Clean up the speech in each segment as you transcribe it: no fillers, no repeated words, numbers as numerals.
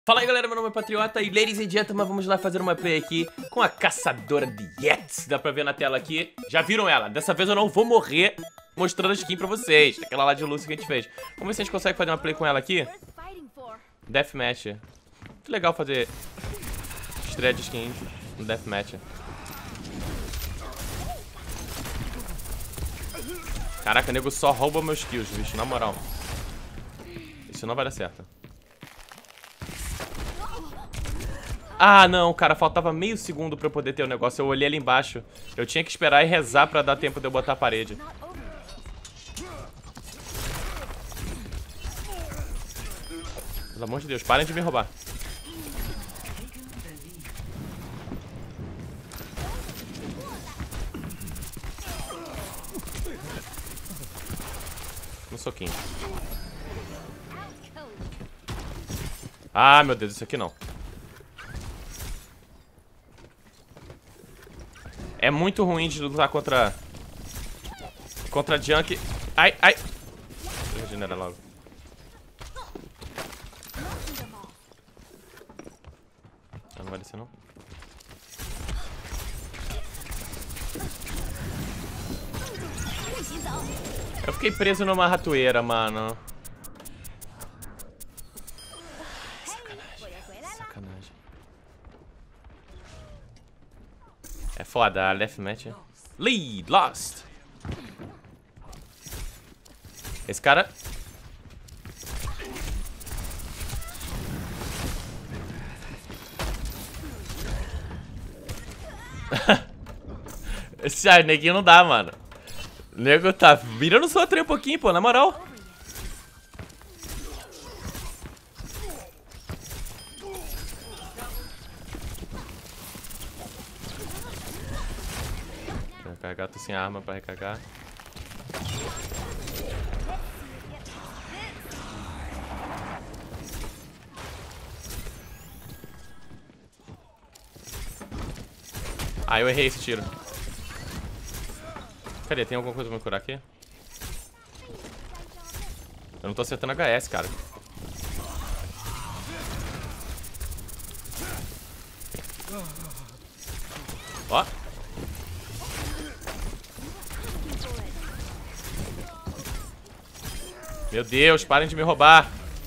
Fala aí galera, meu nome é Patriota e ladies and gentlemen, vamos lá fazer uma play aqui com a caçadora de Yetis. Dá pra ver na tela aqui, já viram ela? Dessa vez eu não vou morrer mostrando a skin pra vocês, aquela lá de Lucy que a gente fez. Vamos ver se a gente consegue fazer uma play com ela aqui. Deathmatch. Que legal fazer estreia de skin no Deathmatch. Caraca, nego só rouba meus kills, bicho, na moral. Isso não vai dar certo. Ah, não, cara, faltava meio segundo pra eu poder ter o negócio. Eu olhei ali embaixo. Eu tinha que esperar e rezar pra dar tempo de eu botar a parede. Pelo amor de Deus, parem de me roubar. Um soquinho. Ah, meu Deus, isso aqui não. É muito ruim de lutar contra Junk. Ai, ai. Regenera logo. Não vai descer, não. Eu fiquei preso numa ratoeira, mano. Sacanagem. É foda, a Deathmatch. Lead, lost. Esse cara... Esse neguinho não dá, mano. O nego tá virando só trem um pouquinho, pô, na moral. Recarregar, tô sem arma pra recarregar. Ah, eu errei esse tiro. Cadê? Tem alguma coisa pra me curar aqui? Eu não tô acertando HS, cara. Ó. Meu Deus, parem de me roubar.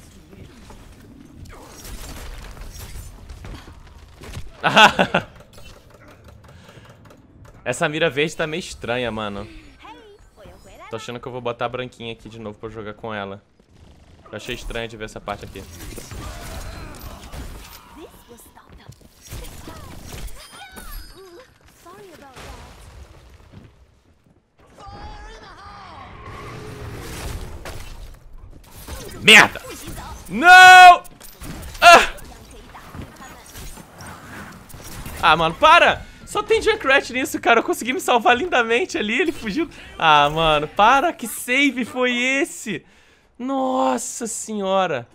Essa mira verde tá meio estranha, mano. Tô achando que eu vou botar a branquinha aqui de novo pra jogar com ela. Eu achei estranho de ver essa parte aqui. Merda! Não! Ah, mano, para! Só tem Junkrat nisso, cara. Eu consegui me salvar lindamente ali, ele fugiu. Ah, mano, para! Que save foi esse? Nossa senhora!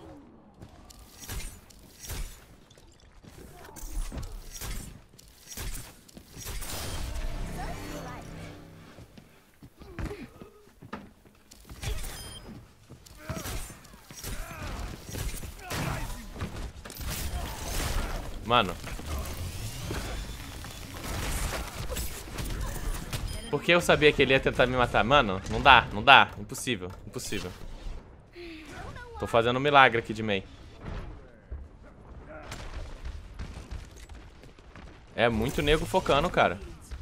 Mano. Porque eu sabia que ele ia tentar me matar. Mano, não dá, não dá. Impossível, impossível. Tô fazendo um milagre aqui de meio. É muito nego focando, cara.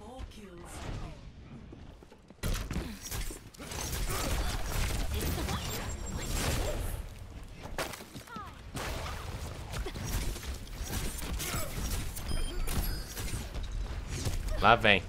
Lá vem.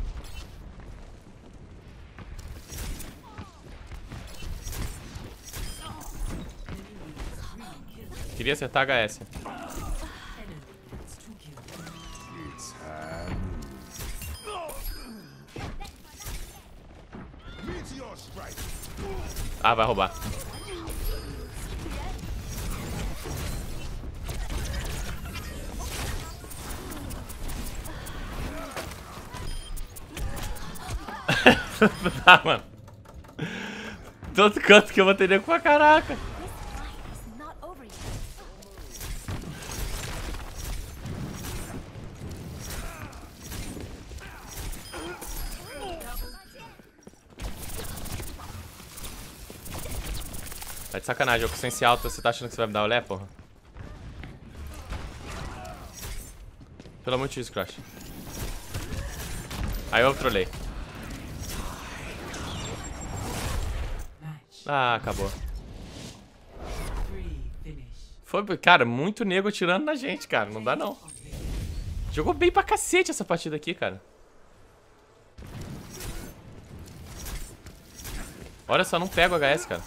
Queria acertar HS. Ah, vai roubar. Ah, mano. Tanto canto que eu vou ter nego pra caraca. Tá de sacanagem, eu com sense alta, você tá achando que você vai me dar olé, porra? Pelo amor de Deus, Crash. Aí eu trolei. Ah, acabou. Foi, cara, muito nego tirando na gente, cara. Não dá, não. Jogou bem pra cacete essa partida aqui, cara. Olha só, não pego o HS, cara.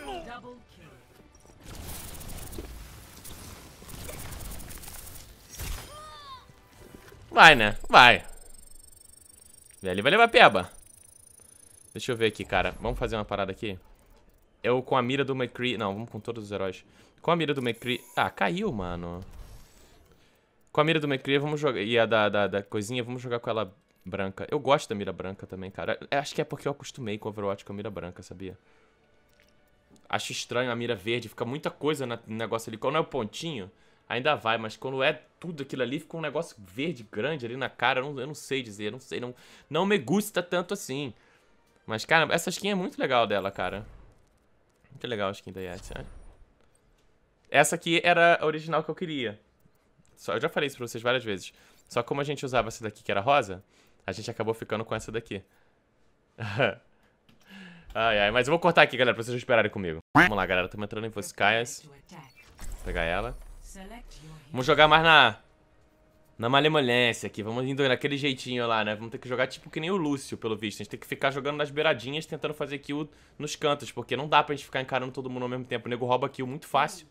Vai, né? Vai. Ele vai levar peba. Deixa eu ver aqui, cara. Vamos fazer uma parada aqui. Eu com a mira do McCree... Não, vamos com todos os heróis. Com a mira do McCree... Ah, caiu, mano. Com a mira do McCree, vamos jogar... E a da coisinha, vamos jogar com ela branca. Eu gosto da mira branca também, cara. Acho que é porque eu acostumei com o Overwatch com a mira branca, sabia? Acho estranho a mira verde. Fica muita coisa no negócio ali. Quando é o pontinho, ainda vai. Mas quando é tudo aquilo ali, fica um negócio verde grande ali na cara. Eu não sei dizer, não me gusta tanto assim. Mas, cara, essa skin é muito legal dela, cara. Muito legal a skin da Yeti, né? Essa aqui era a original que eu queria. Eu já falei isso pra vocês várias vezes. Só que como a gente usava essa daqui que era rosa, a gente acabou ficando com essa daqui. Ai, ai, mas eu vou cortar aqui, galera, pra vocês esperarem comigo. Vamos lá, galera, estamos entrando em Voscaias. Vou pegar ela. Vamos jogar mais na malemolência aqui. Vamos indo naquele jeitinho lá, né? Vamos ter que jogar tipo que nem o Lúcio, pelo visto. A gente tem que ficar jogando nas beiradinhas, tentando fazer kill nos cantos. Porque não dá pra gente ficar encarando todo mundo ao mesmo tempo. O nego rouba kill muito fácil.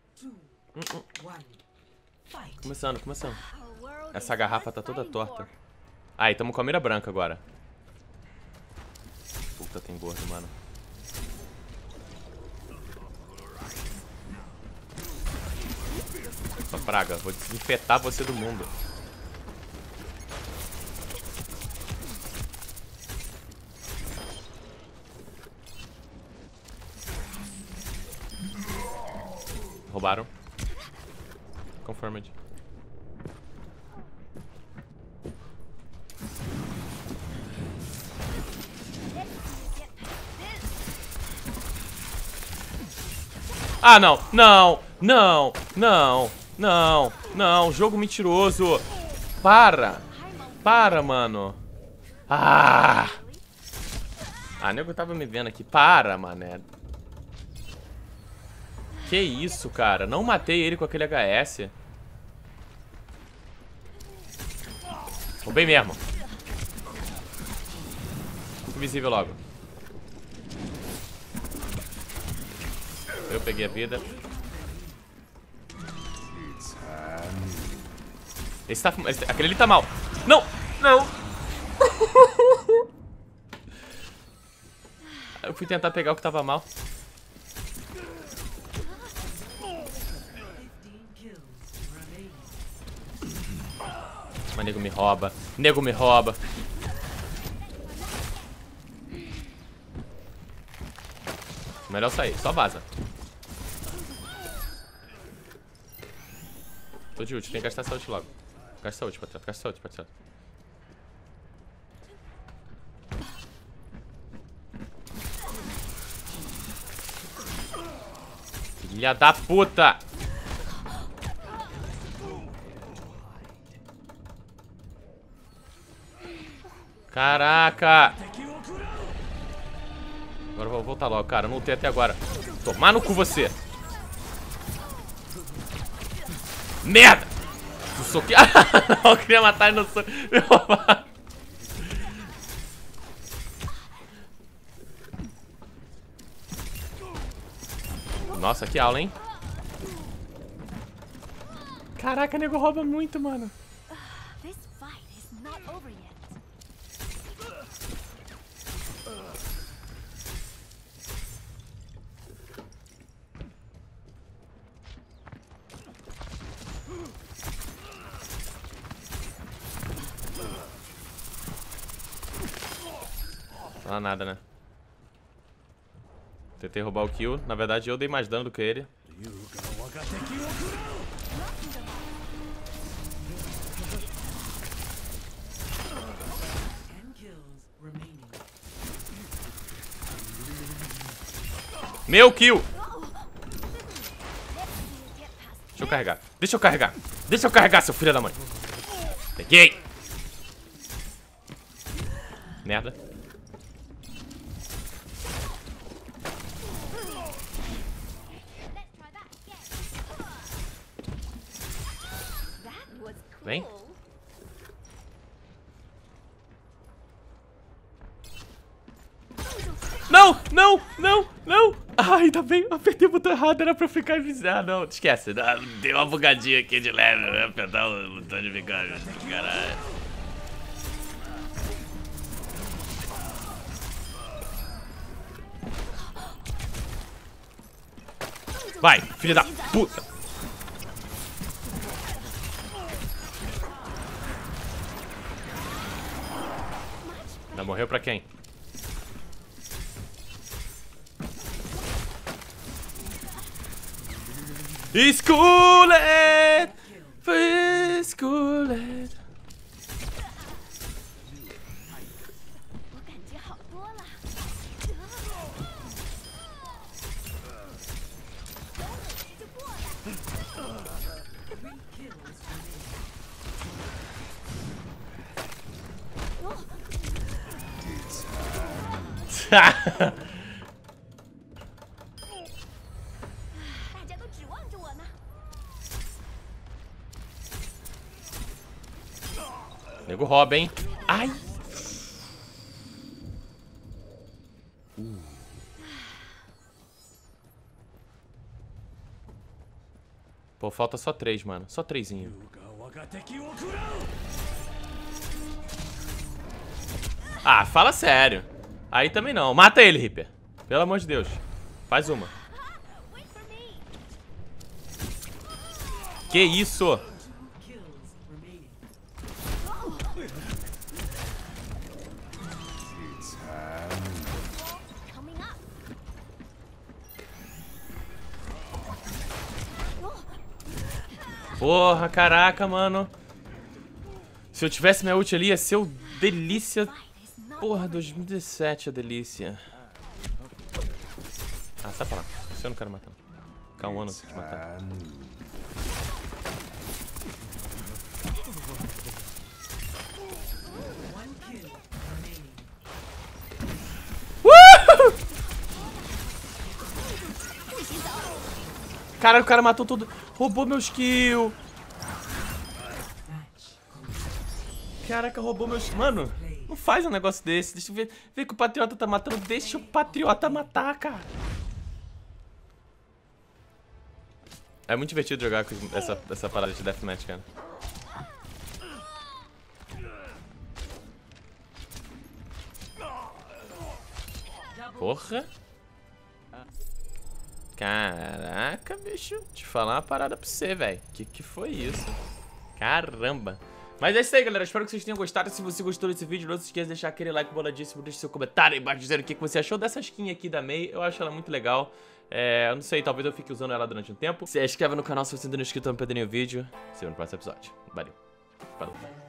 Começando. Essa garrafa tá toda torta. Aí, tamo com a mira branca agora. Puta, tem gordo, mano. Sua praga, vou desinfetar você do mundo. Roubaram. Confirmed. Ah, não, jogo mentiroso. Para, mano. Ah, nego tava me vendo aqui. Para, mané. Que isso, cara? Não matei ele com aquele HS. Roubei mesmo. Invisível logo. Eu peguei a vida. Aquele ali tá mal. Não! Eu fui tentar pegar o que tava mal. Mas nego me rouba. Melhor sair, só vaza. Tô de ult, tem que gastar essa ult logo. Gasta ult, patrão, patrão. Filha da puta! Caraca! Agora eu vou voltar logo, cara. Eu não lutei até agora. Tomar no cu você! Merda! O soco... Não, eu queria matar ele no soco. Nossa, que aula, hein? Caraca, nego rouba muito, mano. Não dá nada, né? Tentei roubar o kill. Na verdade, eu dei mais dano do que ele. Meu kill! Deixa eu carregar. Deixa eu carregar. Deixa eu carregar, seu filho da mãe. Peguei. Merda. Vem. Não, não, não, não. Ai, tá bem. Eu apertei o botão errado, era pra ficar invisível. Ah, não, esquece. Deu uma bugadinha aqui de leve. Eu ia apertar o botão de ficar invisível. Caralho. Vai, filha da puta. Já morreu pra quem? Skullhead! Skullhead! Nego rouba, hein? Ai! Pô, falta só 3, mano. Só 3zinho. Ah, fala sério. Aí também não. Mata ele, Reaper. Pelo amor de Deus. Faz uma. Que isso? Porra, caraca, mano. Se eu tivesse minha ult ali, ia ser o delícia. Porra, 2017 a delícia. Ah, sai pra lá. Você eu não quero matar. Ficar um ano sem te matar. Caralho, o cara matou tudo. Roubou meus kills. Caraca, roubou meus... Mano, não faz um negócio desse. Deixa eu ver. Vê que o Patriota tá matando. Deixa o Patriota matar, cara. É muito divertido jogar com essa parada de deathmatch, cara. Porra. Caraca, bicho. Te falar uma parada pra você, velho. Que foi isso? Caramba. Mas é isso aí, galera. Espero que vocês tenham gostado. Se você gostou desse vídeo, não se esqueça de deixar aquele like boladíssimo. Deixe seu comentário aí embaixo dizendo o que você achou dessa skin aqui da Mei. Eu acho ela muito legal. Eu não sei, talvez eu fique usando ela durante um tempo. Se inscreve no canal se você ainda não é inscrito, não perderem o vídeo. Se vê no próximo episódio. Valeu. Falou.